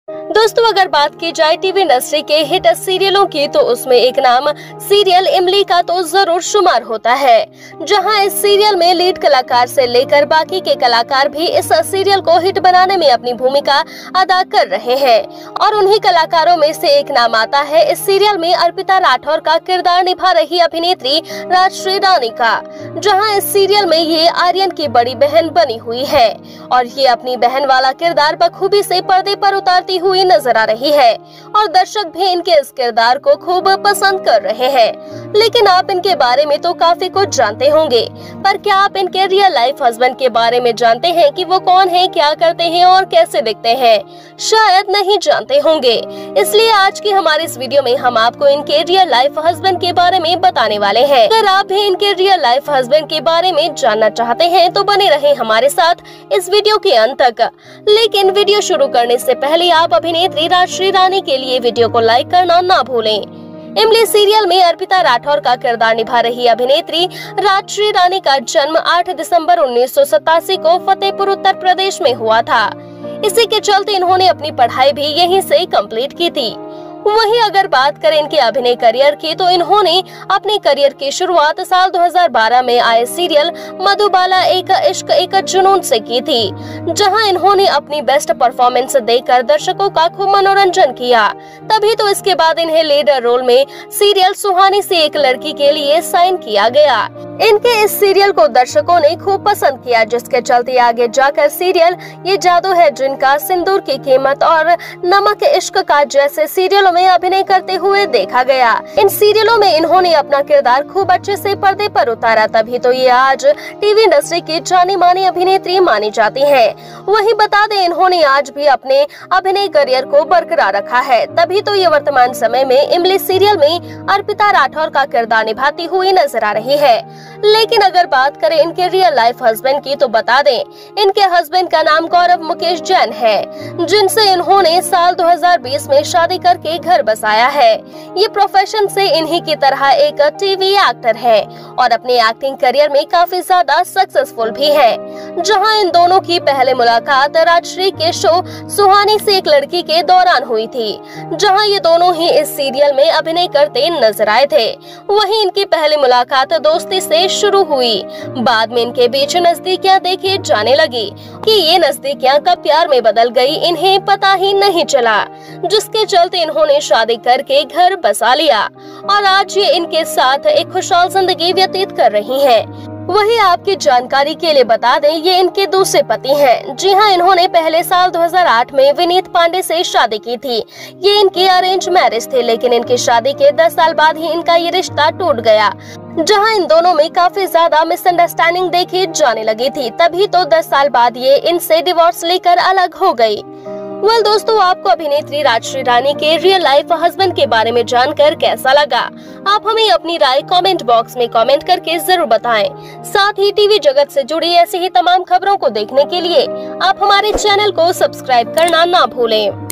दोस्तों, अगर बात की जाए टीवी इंडस्ट्री के हिट सीरियलों की तो उसमें एक नाम सीरियल इमली का तो जरूर शुमार होता है, जहां इस सीरियल में लीड कलाकार से लेकर बाकी के कलाकार भी इस सीरियल को हिट बनाने में अपनी भूमिका अदा कर रहे हैं। और उन्हीं कलाकारों में से एक नाम आता है इस सीरियल में अर्पिता राठौर का किरदार निभा रही अभिनेत्री राजश्री रानी का, जहाँ इस सीरियल में ये आर्यन की बड़ी बहन बनी हुई है और ये अपनी बहन वाला किरदार बखूबी से पर्दे पर उतारती हुई नजर आ रही है और दर्शक भी इनके इस किरदार को खूब पसंद कर रहे हैं। लेकिन आप इनके बारे में तो काफी कुछ जानते होंगे, पर क्या आप इनके रियल लाइफ हस्बैंड के बारे में जानते हैं कि वो कौन है, क्या करते हैं और कैसे दिखते हैं? शायद नहीं जानते होंगे। इसलिए आज की हमारी इस वीडियो में हम आपको इनके रियल लाइफ हस्बैंड के बारे में बताने वाले हैं। अगर आप भी इनके रियल लाइफ हस्बैंड के बारे में जानना चाहते हैं तो बने रहें हमारे साथ इस वीडियो के अंत तक। लेकिन वीडियो शुरू करने से पहले आप अभिनेत्री राजश्री रानी के लिए वीडियो को लाइक करना ना भूलें। इमली सीरियल में अर्पिता राठौर का किरदार निभा रही अभिनेत्री राजश्री रानी का जन्म 8 दिसंबर 1987 को फतेहपुर उत्तर प्रदेश में हुआ था। इसी के चलते इन्होंने अपनी पढ़ाई भी यहीं से कंप्लीट की थी। वहीं अगर बात करें इनके अभिनय करियर की तो इन्होंने अपने करियर की शुरुआत साल 2012 में आए सीरियल मधुबाला एक इश्क एक जुनून से की थी, जहां इन्होंने अपनी बेस्ट परफॉर्मेंस देकर दर्शकों का खूब मनोरंजन किया। तभी तो इसके बाद इन्हें लीडर रोल में सीरियल सुहानी से एक लड़की के लिए साइन किया गया। इनके इस सीरियल को दर्शकों ने खूब पसंद किया, जिसके चलते आगे जाकर सीरियल ये जादू है जिनका, सिंदूर की कीमत और नमक इश्क का जैसे सीरियलों में अभिनय करते हुए देखा गया। इन सीरियलों में इन्होंने अपना किरदार खूब अच्छे से पर्दे पर उतारा, तभी तो ये आज टीवी इंडस्ट्री की जानी मानी अभिनेत्री मानी जाती हैं। वहीं बता दें इन्होंने आज भी अपने अभिनय करियर को बरकरार रखा है, तभी तो ये वर्तमान समय में इमली सीरियल में अर्पिता राठौर का किरदार निभाती हुई नजर आ रही है। लेकिन अगर बात करें इनके रियल लाइफ हस्बैंड की तो बता दें इनके हस्बैंड का नाम गौरव मुकेश जैन है, जिनसे इन्होंने साल 2020 में शादी करके घर बसाया है। ये प्रोफेशन से इन्हीं की तरह एक टीवी एक्टर है और अपने एक्टिंग करियर में काफी ज्यादा सक्सेसफुल भी है। जहां इन दोनों की पहले मुलाकात राजश्री के शो सुहानी से एक लड़की के दौरान हुई थी, जहां ये दोनों ही इस सीरियल में अभिनय करते नजर आए थे। वहीं इनकी पहली मुलाकात दोस्ती से शुरू हुई, बाद में इनके बीच नजदीकियां देखी जाने लगी कि ये नजदीकियां कब प्यार में बदल गई इन्हें पता ही नहीं चला, जिसके चलते इन्होंने शादी करके घर बसा लिया और आज ये इनके साथ एक खुशहाल जिंदगी व्यतीत कर रही हैं। वहीं आपकी जानकारी के लिए बता दें ये इनके दूसरे पति हैं। जी हां, इन्होंने पहले साल 2008 में विनीत पांडे से शादी की थी। ये इनकी अरेंज मैरिज थी, लेकिन इनकी शादी के 10 साल बाद ही इनका ये रिश्ता टूट गया, जहां इन दोनों में काफी ज्यादा मिसअंडरस्टैंडिंग देखी जाने लगी थी। तभी तो 10 साल बाद ये इनसे डिवोर्स लेकर अलग हो गई। वेल दोस्तों, आपको अभिनेत्री राजश्री रानी के रियल लाइफ हस्बैंड के बारे में जानकर कैसा लगा? आप हमें अपनी राय कमेंट बॉक्स में कमेंट करके जरूर बताएं। साथ ही टीवी जगत से जुड़ी ऐसी ही तमाम खबरों को देखने के लिए आप हमारे चैनल को सब्सक्राइब करना ना भूलें।